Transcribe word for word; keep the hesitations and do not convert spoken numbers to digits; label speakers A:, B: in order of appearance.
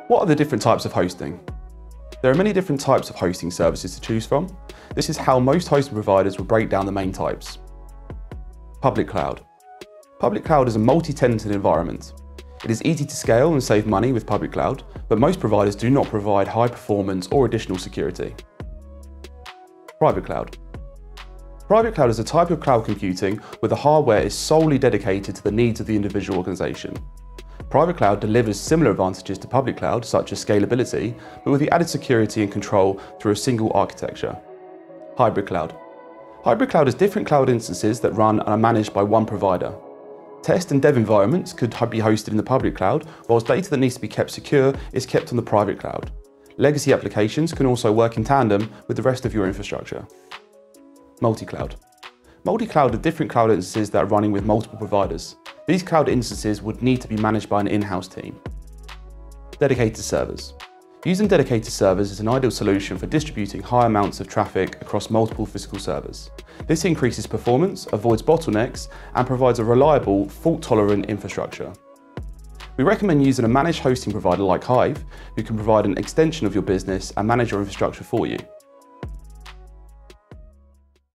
A: What are the different types of hosting? There are many different types of hosting services to choose from. This is how most hosting providers will break down the main types. Public cloud. Public cloud is a multi-tenanted environment. It is easy to scale and save money with public cloud, but most providers do not provide high performance or additional security. Private cloud. Private cloud is a type of cloud computing where the hardware is solely dedicated to the needs of the individual organization. Private cloud delivers similar advantages to public cloud, such as scalability, but with the added security and control through a single architecture. Hybrid cloud. Hybrid cloud is different cloud instances that run and are managed by one provider. Test and dev environments could be hosted in the public cloud, whilst data that needs to be kept secure is kept on the private cloud. Legacy applications can also work in tandem with the rest of your infrastructure. Multi-cloud. Multi-cloud are different cloud instances that are running with multiple providers. These cloud instances would need to be managed by an in-house team. Dedicated servers. Using dedicated servers is an ideal solution for distributing high amounts of traffic across multiple physical servers. This increases performance, avoids bottlenecks, and provides a reliable, fault-tolerant infrastructure. We recommend using a managed hosting provider like Hyve, who can provide an extension of your business and manage your infrastructure for you.